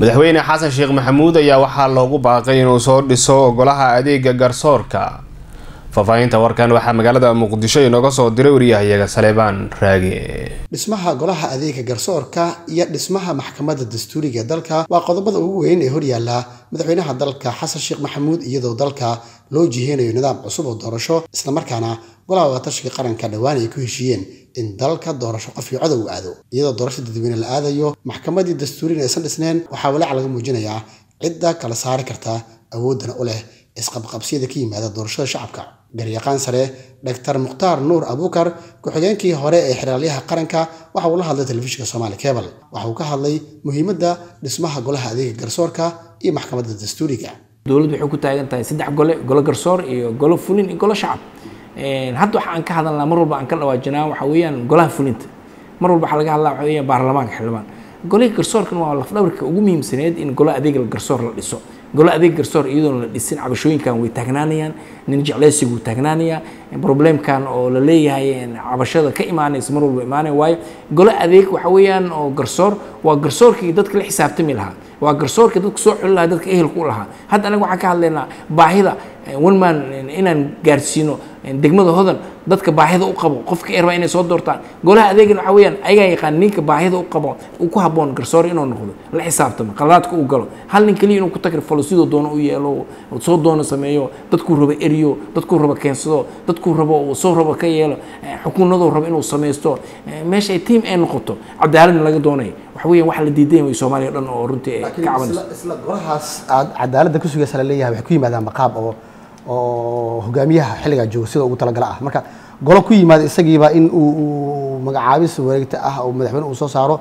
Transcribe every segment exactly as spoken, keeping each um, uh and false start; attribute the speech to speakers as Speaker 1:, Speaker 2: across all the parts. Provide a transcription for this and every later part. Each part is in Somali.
Speaker 1: madaxweyne xasan sheekh maxamuud ayaa waxaa loogu baaqay inuu soo dhiso golaha adeega garsoorka. faafahinta warkan waxaa magaalada Muqdisho inooga soo diray wariyahayaga Saleebaan Raage.
Speaker 2: dhismaha golaha adeega garsoorka iyo dhismaha maxkamadda dastuuriga dalka waa qodobada ugu weyn ee hor yaala madaxweynaha dalka xasan sheekh maxamuud iyadoo dalka loo jiheenayo nidaam cusub oo doorasho isla markaana golaha wadatashiga qaranka dhawaan ay ku heshiiyeen in dalka doorasho qof iyo cod uu aado iyadoo doorasho dadweyne la aadayo maxkamadda dastuuriga aysan dhisneen waxaa walaac laga muujinayaa cidda kala saari karta awoodana u leh isqabqabsiyada ka yimaada doorashada shacabka. garyaqaan sare Doctor Mukhtaar Nuur Abuukar ku-xigeenkii hore ee xiraalyaha qaranka waxa uu la hadlay telefishinka Soomaali Cable waxa uu ka hadlay muhiimadda dhismaha golaha adeega garsoorka iyo maxkamadda dastuuriga.
Speaker 3: dawladdu waxay ku taagan tahay saddex gole golo garsoor iyo golo fulin iyo golo shacab. een hadda waxa aan ka hadalnaa mar walba aan ka dhawaajinaa waxa weeyaan golaha fulinta mar walba waxa laga hadlaa waxa weeyaan baarlamaanka xildhibaan. golaha garsoorkan waa laf dhabarka ugu muhiimsaneed in golaha adeega garsoor la dhiso. golaha adeeg garsoor iyadoo la dhisin cabashooyinkan way taagnaanayaan nin jeclaysigu taagnaanaya problemkan oo la leeyahay cabashada ka imaanaysa mar walba imaanay waayo golaha adeeg waxa weeyaan oo garsoor waa garsoorkii dadka la xisaabtami lahaa waa garsoorkii dadka soo xulin lahaa dadka ehelku u lahaa hadda anaga waxaan ka hadlaynaa baahida one man inaan gaarsiino degmada hodan dadka baahida u qabo qofka eerba inay soo doortaan golaha adeegna waxa weeyaan ayaga yaqaan ninka baahida u qabo uu ku haboon garsoor inuu noqdo la xisaabtamo qaladaadka uu galo hal nin kaliya inuu ku takrifalo sidoo doono u yeelo soo doono sameeyo dadku raba eriyo dadku raba keensado dadku raba uu soo raba ka yeelo xukuumaddu raba inuu sameesto meesha ay team ay noqoto cadaaladna laga doonayo waxa weeyaan wax la diiday way Soomaaliya dhan oo runtii ka cabanayso
Speaker 2: isla golahaas cadaaladda ku sugaysa la leeyahay wax ku yimaadaan maqaab oo oo hogaamiyaha xilliga jooga sida ugu talagal ah marka golo ku yimaad isagiiba in uu magacaabis wareegta ah oo madaxweyne uu soo saaro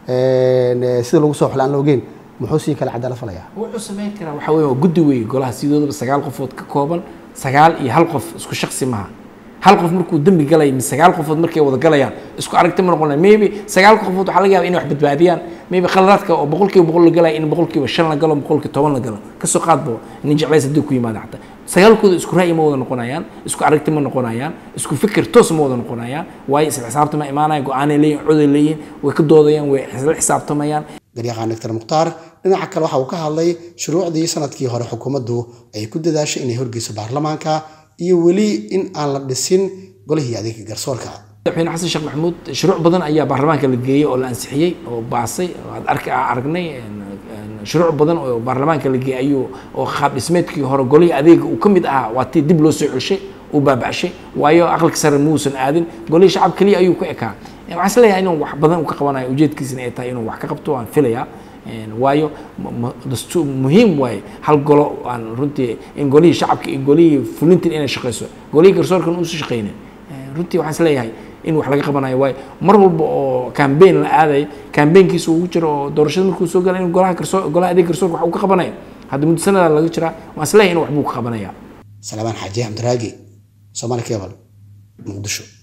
Speaker 2: ee sida lagu soo xulaan loogeen muxuu si kala cadaalad falaya
Speaker 3: wuxuu sameyn karaa waxa weeye guddi weey golaha sidooda sagaal qofood ka kooban sagaal iyo hal qof isku shakhsi maaha hal qof markuu dambi galay mis sagaal qofood markay wada galayaan isku aragti ma noqonay maybe sagaal qofood waxa laga yaabaa inay wax badbaadiyaan maybe khaladaadka oo boqolkiiba boqol la galay in boqolkiiba shan la galo boqolkiiba toban la galo ka soo qaadbo nin jeclays hadii ku yimaado xataa sagaalkooda isku raay ma wada noqonayaan isku aragti ma noqonayaan isku fikir toos ma wada noqonayaan way isla xisaabtama imaanay go'aan leeyin cod leeyin way ka doodayaan way isla xisaabtamayaan.
Speaker 2: garyaqaan Doctor Mukhtaar dhinaca kale waxa uu ka hadlay shuruucdii sanadkii hore xukuumaddu ay ku dadaashay inay horgeyso baarlamaanka iyo weli in aan la dhisin golihii adeega garsoorka.
Speaker 3: madaxweyne xasan sheekh maxamuud shuruuc badan ayaa baarlamaanka la geeyay oo la ansixiyay oo baasay aad arki aragnay shuruuc badan oo baarlamaanka la geeyay ayuu oo qaab dhismeedkii hore golihii adeega uu kamid ahaa waa tii dib loo soo celshay oo baabacashay waayo aqalka sare muusan aadin golihii shacab kaliya ayuu ku ekaa waxaan isleeyahay inuu wax badan ka qabanayo ujeedkiisana ay tahay inuu wax ka qabto aan filayaa waayo dastuur muhiim waaye hal golo aan runtii in golihii shacabka iyo golihii fulintin inay shaqeyso golihii garsoorkan uu soo shaqeynay runtii waxaan isleeyahay in wax laga qabanayo waayo mar walba oo campaign la aaday campaignkiisa uu jiro oo doorashada markuu soo galay in golaha garsoor golaha adeeg garsoorka wax uu ka qabanayo hadda muddo sanada laga jira waan isleeyahay in wax buu ka qabanayaa.
Speaker 2: Saleebaan Xaaji Abdiraagi Soomaali Cable Muqdisho.